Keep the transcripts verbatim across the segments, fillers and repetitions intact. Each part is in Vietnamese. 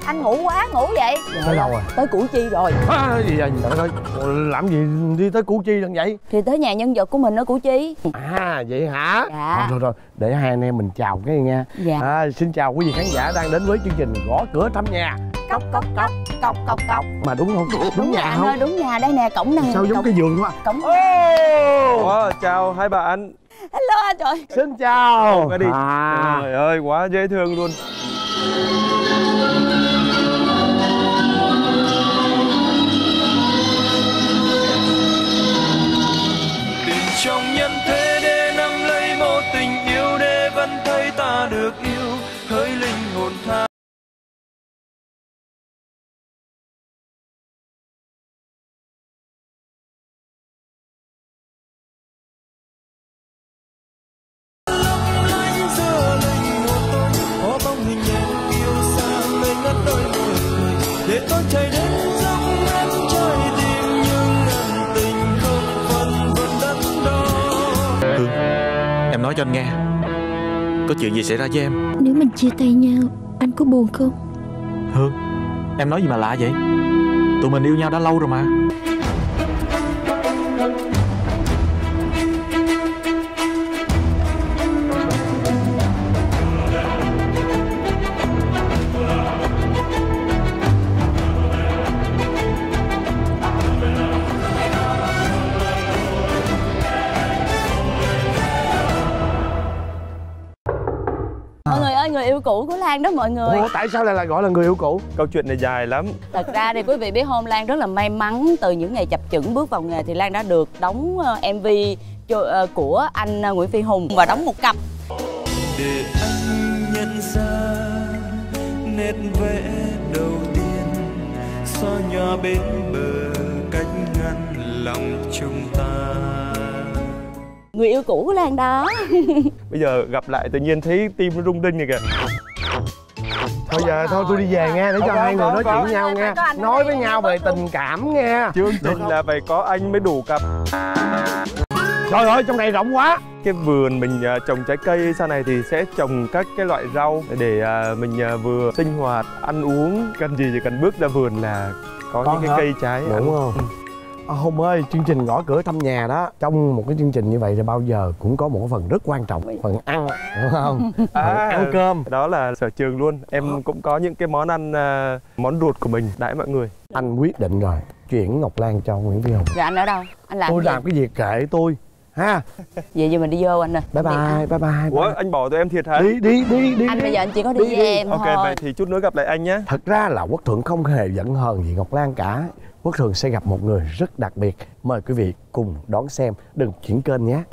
Anh ngủ quá ngủ vậy. Tới đâu rồi? Tới Củ Chi rồi. À, gì vậy? Trời ơi, làm gì đi tới Củ Chi lần vậy? Thì tới nhà nhân vật của mình ở Củ Chi. À vậy hả? Dạ. Rồi rồi, rồi. Để hai anh em mình chào cái nha. Dạ. À, xin chào quý vị khán giả đang đến với chương trình Gõ Cửa Thăm Nhà. Cốc cốc cốc cốc cốc cốc. Mà đúng không? Đúng, đúng nhà anh không? ơi, đúng nhà đây nè, cổng này. Sao giống cổng... cái giường quá? Cổng. Wow, chào hai bạn. Hello anh trời. Xin chào. Qua đi. À. Trời ơi, quá dễ thương luôn. Tìm trong nhân thế để nắm lấy một tình yêu, để vẫn thấy ta được yêu, hỡi linh hồn tha. Để tôi chạy đến dốc em trái tim, nhưng ân tình không phần vượt đất đó. Hương, em nói cho anh nghe, có chuyện gì xảy ra với em? Nếu mình chia tay nhau, anh có buồn không? Hương, em nói gì mà lạ vậy? Tụi mình yêu nhau đã lâu rồi mà. Mọi người ơi, người yêu cũ của Lan đó mọi người. Ủa, tại sao lại là gọi là người yêu cũ? Câu chuyện này dài lắm. Thật ra thì quý vị biết không, Lan rất là may mắn từ những ngày chập chững bước vào nghề thì Lan đã được đóng em vê của anh Nguyễn Phi Hùng và đóng một cặp. Để anh nhận ra nét vẽ đầu tiên, xóa nhòa bên bờ cách ngăn lòng chúng ta. Người yêu cũ của Lan đó. Bây giờ gặp lại tự nhiên thấy tim nó rung rinh này kìa. Thôi giờ thôi tôi đi về nghe, để cho Không, hai không, người nói không, chuyện không. nhau nha. Nói với nhau về tình cảm nghe. Chương trình là phải có anh mới đủ cặp. Trời ơi, trong này rộng quá. Cái vườn mình uh, trồng trái cây, sau này thì sẽ trồng các cái loại rau để uh, mình uh, vừa sinh hoạt, ăn uống. Cần gì thì cần bước ra vườn là có, có những cái hả? Cây trái. Đúng ăn. Không? À, Hùng ơi, chương trình Gõ Cửa Thăm Nhà đó, trong một cái chương trình như vậy thì bao giờ cũng có một cái phần rất quan trọng, phần ăn, đúng không? À, phần ăn cơm. Đó là sở trường luôn. Em cũng có những cái món ăn, uh, món ruột của mình đãi mọi người. Anh quyết định rồi, chuyển Ngọc Lan cho Nguyễn Phi Hùng. Rồi anh ở đâu? Anh làm tôi gì? làm cái việc kệ tôi ha. Vậy giờ mình đi vô anh ơi. Bye bye, bye bye. Ủa, anh bỏ tụi em thiệt hả? Đi đi đi đi. Anh đi. bây giờ anh chỉ có đi, đi, với đi. em Ok, thôi. vậy thì chút nữa gặp lại anh nhé. Thật ra là Quốc Thuận không hề giận hờn gì Ngọc Lan cả. Quốc Thuận sẽ gặp một người rất đặc biệt. Mời quý vị cùng đón xem. Đừng chuyển kênh nhé.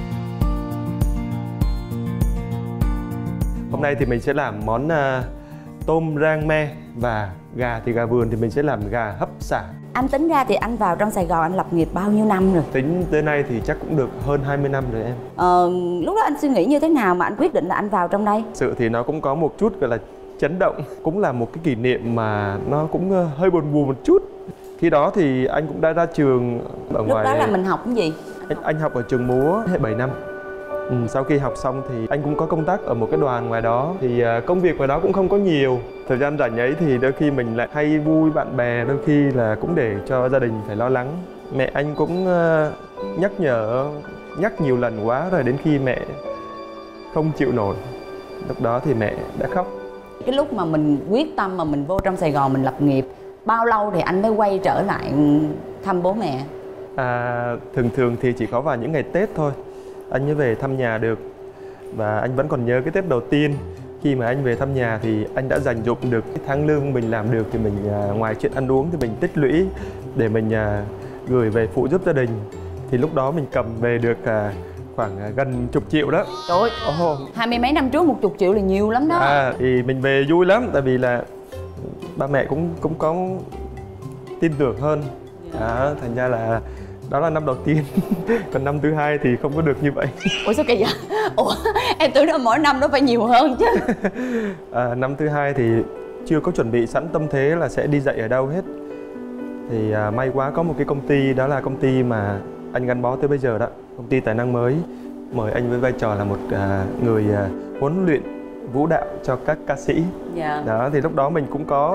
Hôm nay thì mình sẽ làm món uh, tôm rang me, và gà thì gà vườn thì mình sẽ làm gà hấp xả. Anh tính ra thì anh vào trong Sài Gòn anh lập nghiệp bao nhiêu năm rồi? Tính tới nay thì chắc cũng được hơn hai mươi năm rồi em. Ờ, lúc đó anh suy nghĩ như thế nào mà anh quyết định là anh vào trong đây? Sự thì nó cũng có một chút gọi là chấn động, cũng là một cái kỷ niệm mà nó cũng hơi buồn buồn một chút. Khi đó thì anh cũng đã ra trường ở Lúc ngoài. đó là mình học cái gì? Anh, anh học ở trường múa hệ bảy năm. Ừ, sau khi học xong thì anh cũng có công tác ở một cái đoàn ngoài đó. Thì uh, công việc ngoài đó cũng không có nhiều. Thời gian rảnh ấy thì đôi khi mình lại hay vui bạn bè, đôi khi là cũng để cho gia đình phải lo lắng. Mẹ anh cũng uh, nhắc nhở, nhắc nhiều lần quá rồi, đến khi mẹ không chịu nổi, lúc đó thì mẹ đã khóc. Cái lúc mà mình quyết tâm mà mình vô trong Sài Gòn mình lập nghiệp, bao lâu thì anh mới quay trở lại thăm bố mẹ? À, thường thường thì chỉ có vào những ngày Tết thôi anh mới về thăm nhà được. Và anh vẫn còn nhớ cái Tết đầu tiên khi mà anh về thăm nhà thì anh đã dành dụm được cái tháng lương mình làm được, thì mình à, ngoài chuyện ăn uống thì mình tích lũy để mình à, gửi về phụ giúp gia đình. Thì lúc đó mình cầm về được à, khoảng à, gần chục triệu đó. Trời ơi, oh. hai mươi mấy năm trước một chục triệu là nhiều lắm đó. À, thì mình về vui lắm, tại vì là ba mẹ cũng cũng có tin tưởng hơn. Đó, thành ra là đó là năm đầu tiên. Còn năm thứ hai thì không có được như vậy. Ủa sao kỳ vậy? Ủa em tưởng là mỗi năm nó phải nhiều hơn chứ. À, năm thứ hai thì chưa có chuẩn bị sẵn tâm thế là sẽ đi dạy ở đâu hết. Thì à, may quá có một cái công ty, đó là công ty mà anh gắn bó tới bây giờ đó, công ty Tài Năng Mới, mời anh với vai trò là một à, người à, huấn luyện vũ đạo cho các ca sĩ. Dạ. Đó thì lúc đó mình cũng có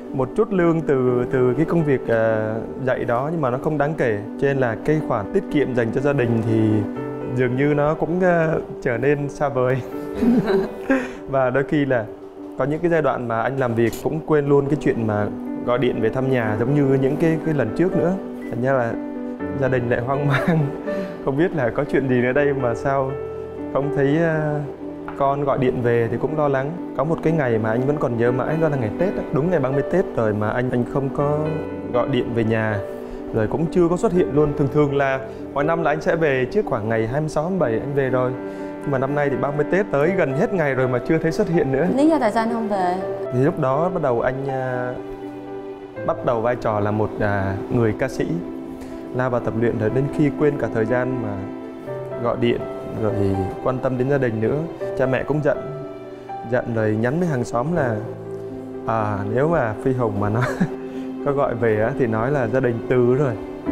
một chút lương từ từ cái công việc uh, dạy đó, nhưng mà nó không đáng kể, cho nên là cái khoản tiết kiệm dành cho gia đình thì dường như nó cũng uh, trở nên xa vời. Và đôi khi là có những cái giai đoạn mà anh làm việc cũng quên luôn cái chuyện mà gọi điện về thăm nhà giống như những cái cái lần trước nữa. Thành ra là gia đình lại hoang mang, không biết là có chuyện gì nữa đây mà sao không thấy uh, con gọi điện về thì cũng lo lắng. Có một cái ngày mà anh vẫn còn nhớ mãi, đó là ngày Tết đó. Đúng ngày ba mươi Tết rồi mà anh anh không có gọi điện về nhà, rồi cũng chưa có xuất hiện luôn. Thường thường là mọi năm là anh sẽ về trước khoảng ngày hai mươi sáu tháng bảy anh về rồi. Nhưng mà năm nay thì ba mươi Tết tới gần hết ngày rồi mà chưa thấy xuất hiện nữa. Lý do tại sao anh không về? Thì lúc đó bắt đầu anh uh, bắt đầu vai trò là một uh, người ca sĩ, lao vào tập luyện rồi đến khi quên cả thời gian mà gọi điện rồi quan tâm đến gia đình nữa. Cha mẹ cũng giận giận rồi nhắn với hàng xóm là à, nếu mà Phi Hùng mà nó có gọi về á, thì nói là gia đình từ rồi.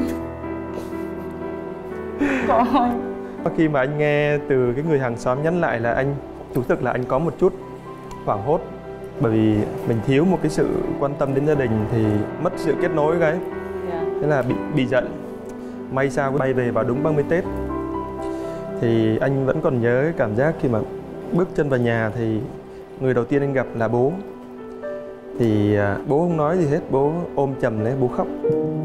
Khi mà anh nghe từ cái người hàng xóm nhắn lại là anh thú thực là anh có một chút hoảng hốt, bởi vì mình thiếu một cái sự quan tâm đến gia đình thì mất sự kết nối cái. Thế là bị bị giận. May sao bay về vào đúng ba mươi Tết. Thì anh vẫn còn nhớ cái cảm giác khi mà bước chân vào nhà thì người đầu tiên anh gặp là bố. Thì à, bố không nói gì hết, bố ôm chầm lấy, bố khóc.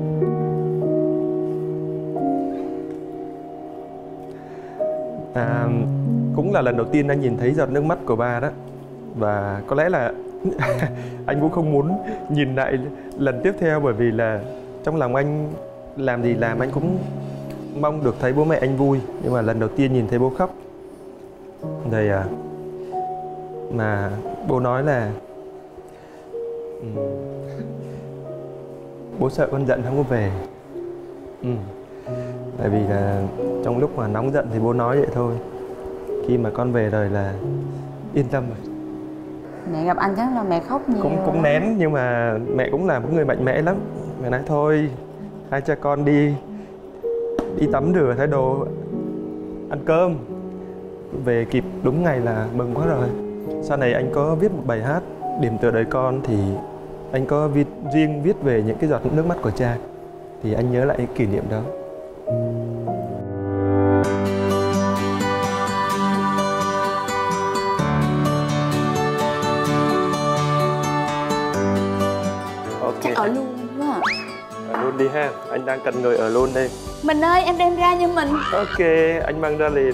À, cũng là lần đầu tiên anh nhìn thấy giọt nước mắt của ba đó. Và có lẽ là anh cũng không muốn nhìn lại lần tiếp theo, bởi vì là trong lòng anh làm gì làm anh cũng mong được thấy bố mẹ anh vui. Nhưng mà lần đầu tiên nhìn thấy bố khóc rồi à, mà bố nói là um, bố sợ con giận không có về. Ừ. Tại vì là trong lúc mà nóng giận thì bố nói vậy thôi, khi mà con về rồi là yên tâm rồi. Mẹ gặp anh chắc là mẹ khóc nhiều. Cũng cũng nén, nhưng mà mẹ cũng là một người mạnh mẽ lắm. Mẹ nói thôi hai cha con đi đi tắm rửa thay đồ ăn cơm, về kịp đúng ngày là mừng quá rồi. Sau này anh có viết một bài hát Điểm tựa đời con, thì anh có viết riêng viết về những cái giọt nước mắt của cha. Thì anh nhớ lại cái kỷ niệm đó. Chắc ở luôn quá à. Ở luôn đi ha, anh đang cần người ở luôn đây. Mình ơi, em đem ra như mình. Ok, anh mang ra liền.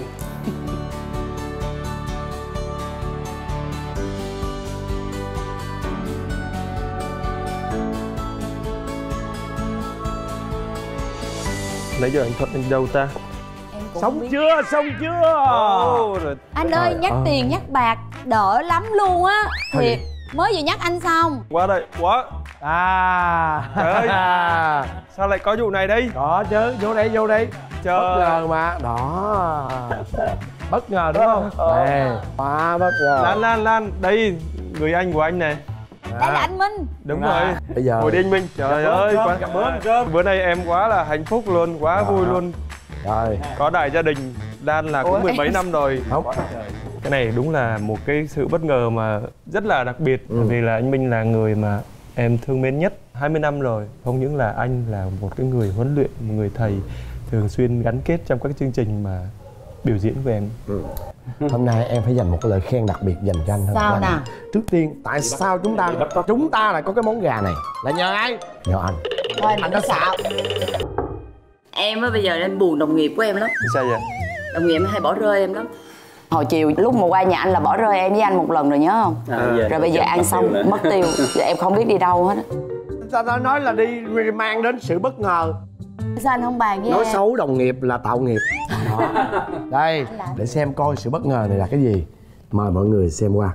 Nãy giờ anh Thuận anh đâu ta? Em cũng không Xong biết. chưa, xong chưa? Oh, rồi. Anh ơi, Trời nhắc ơi. tiền nhắc bạc đỡ lắm luôn á. Thôi Thiệt, mới vừa nhắc anh xong. Qua đây, quá. À. Trời ơi. Sao lại có vụ này đây? Có chứ, vô đây, vô đây. Trời. Bất ngờ mà. Đó. Bất ngờ đúng không? Nè, quá bất ngờ. Lan, Lan, Lan, đây người anh của anh này. Đây là anh Minh. Đúng À, rồi. bây giờ Ngồi đi anh Minh. Trời ơi, cơm, quá. cảm ơn cơm. Bữa nay em quá là hạnh phúc luôn, quá Đó. vui luôn. Rồi. Có đại gia đình. Lan là cũng Ủa, mười em- mấy năm rồi. Không. Cái này đúng là một cái sự bất ngờ mà rất là đặc biệt. Ừ. Bởi vì là anh Minh là người mà em thương mến nhất hai mươi năm rồi. Không những là anh là một cái người huấn luyện, một người thầy thường xuyên gắn kết trong các chương trình mà biểu diễn của em. Ừ. Hôm nay em phải dành một cái lời khen đặc biệt dành cho anh hơn. Sao Anh. nào? Trước tiên, tại sao chúng ta chúng ta lại có cái món gà này? Là nhờ ai? Nhờ anh. Thôi anh nó xạo. Em á bây giờ em buồn đồng nghiệp của em lắm. Sao vậy? Đồng nghiệp em hay bỏ rơi em lắm. Hồi chiều lúc mà qua nhà anh là bỏ rơi em với anh một lần rồi nhớ không? À, Rồi bây giờ ăn xong mất tiêu. Giờ em không biết đi đâu hết á. Ta, ta nói là đi mang đến sự bất ngờ. Sao anh không bàn với Nói em? xấu đồng nghiệp là tạo nghiệp. Đó. Đây, để xem coi sự bất ngờ này là cái gì. Mời mọi người xem qua.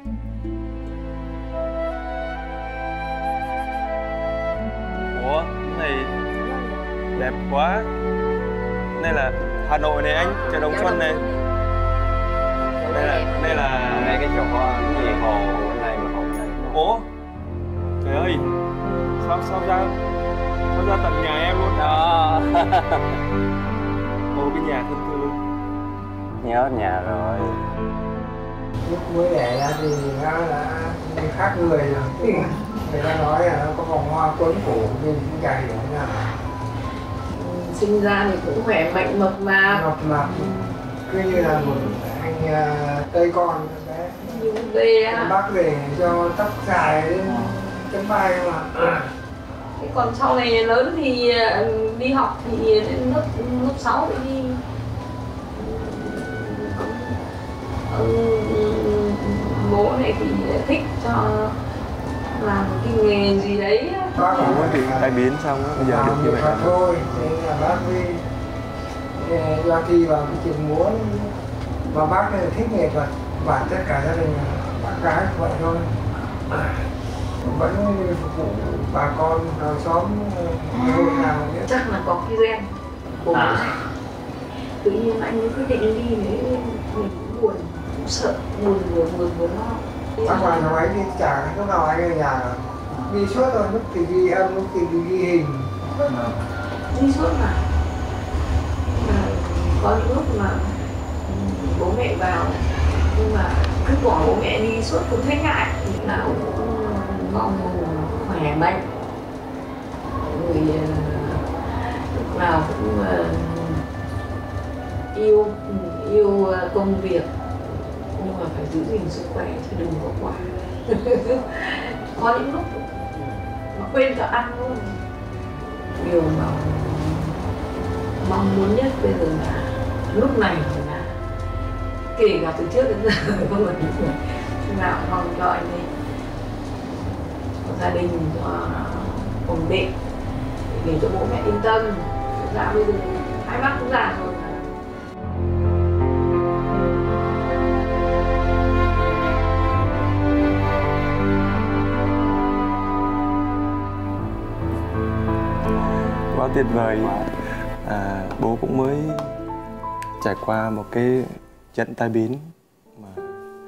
Ủa, cái này đẹp quá. Đây là Hà Nội này anh, chợ Đồng Xuân này. Đây là đây là ngay cái chỗ cái gì hồ này mà hồ này. Ủa? Trời ơi. Sao sao ra sao ra tận nhà em luôn Đó. Ô, cái nhà thân thương. Nhớ nhà rồi. Lúc mới đẻ ra thì nó đã khác người rồi. Người ta nói là nó có vòng hoa quấn cổ nhưng cũng chả hiểu thế nào. Sinh ra thì cũng khỏe mạnh mập mạp. Mập mạp cứ như là một anh uh, tây con đấy. Như bê á. Bác về cho tóc dài đến chân vai mà. Thế còn sau này lớn thì đi học thì đến lớp lớp sáu thì đi ông bố này thì thích cho làm cái nghề gì đấy. Bác cũng có bị tai biến xong á, bây giờ được như vậy là thôi. Thế là bác đi do thi vào cái trường múa và bác thích nghệ thuật và tất cả gia đình bác gái vậy thôi. Vẫn phục vụ bà con hàng xóm hồi nào nữa. Chắc là có cái gen của à. Tự nhiên anh ấy quyết định đi đấy mình cũng buồn, cũng sợ, buồn buồn buồn buồn lo. Bác ngoài nói đi chả lúc nào anh ở nhà đi suốt rồi, lúc thì ghi âm, lúc thì ghi hình. Đi suốt mà. mà có những lúc mà bố mẹ vào nhưng mà cứ bỏ bố mẹ đi suốt cũng thấy ngại, lúc nào cũng mong khỏe mạnh, người lúc nào cũng uh, yêu yêu công việc nhưng mà phải giữ gìn sức khỏe chứ đừng có quá. Có những lúc mà quên cả ăn luôn. Điều mà mong muốn nhất bây giờ là lúc này là kể cả từ trước đến giờ không phải lúc nào mong cho anh ấy gia đình uh, ổn định để cho bố mẹ yên tâm. Thực ra bây giờ hai bác cũng già rồi. Quá tuyệt vời. À, bố cũng mới trải qua một cái trận tai biến mà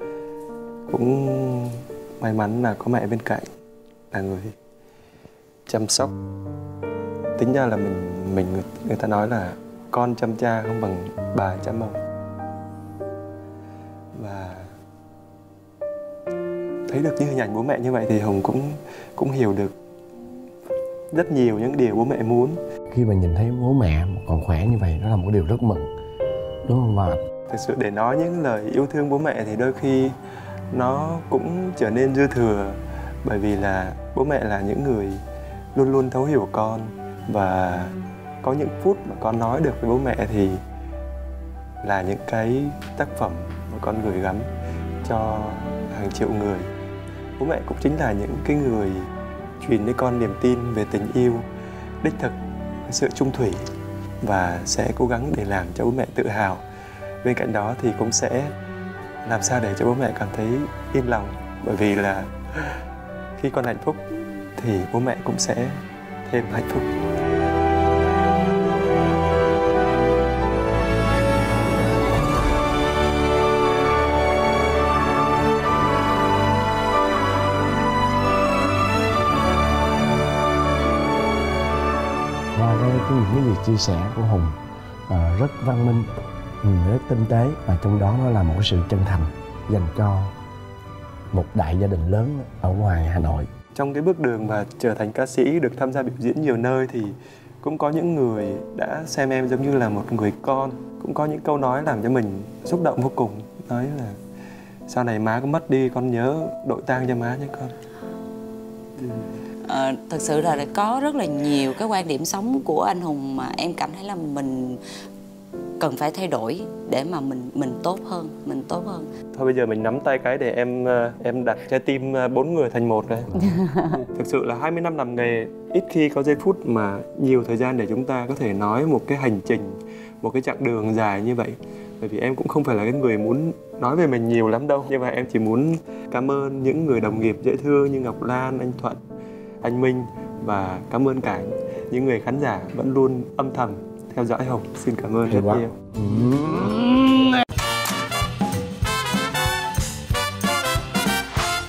cũng may mắn là có mẹ bên cạnh là người chăm sóc. Tính ra là mình mình người ta nói là con chăm cha không bằng bà chăm ông. Và thấy được những hình ảnh bố mẹ như vậy thì Hùng cũng cũng hiểu được rất nhiều những điều bố mẹ muốn. Khi mà nhìn thấy bố mẹ còn khỏe như vậy, đó là một điều rất mừng, đúng không bà? Thực sự để nói những lời yêu thương bố mẹ thì đôi khi nó cũng trở nên dư thừa, bởi vì là bố mẹ là những người luôn luôn thấu hiểu con, và có những phút mà con nói được với bố mẹ thì là những cái tác phẩm mà con gửi gắm cho hàng triệu người. Bố mẹ cũng chính là những cái người truyền đến con niềm tin về tình yêu đích thực, sự trung thủy, và sẽ cố gắng để làm cho bố mẹ tự hào. Bên cạnh đó thì cũng sẽ làm sao để cho bố mẹ cảm thấy yên lòng, bởi vì là khi con hạnh phúc thì bố mẹ cũng sẽ thêm hạnh phúc. Và đây cái những cái gì chia sẻ của Hùng à, rất văn minh, rất tinh tế, và trong đó nó là một sự chân thành dành cho một đại gia đình lớn ở ngoài Hà Nội. Trong cái bước đường mà trở thành ca sĩ, được tham gia biểu diễn nhiều nơi thì cũng có những người đã xem em giống như là một người con. Cũng có những câu nói làm cho mình xúc động vô cùng. Nói là sau này má có mất đi, con nhớ đội tang cho má nhé con. À, thật sự là có rất là nhiều cái quan điểm sống của anh Hùng mà em cảm thấy là mình cần phải thay đổi để mà mình mình tốt hơn, mình tốt hơn. Thôi bây giờ mình nắm tay cái để em em đặt trái tim bốn người thành một rồi. Thực sự là hai mươi năm làm nghề, ít khi có giây phút mà nhiều thời gian để chúng ta có thể nói một cái hành trình, một cái chặng đường dài như vậy. Bởi vì em cũng không phải là cái người muốn nói về mình nhiều lắm đâu, nhưng mà em chỉ muốn cảm ơn những người đồng nghiệp dễ thương như Ngọc Lan, anh Thuận, anh Minh, và cảm ơn cả những người khán giả vẫn luôn âm thầm theo dõi Hùng. Xin cảm ơn rất nhiều.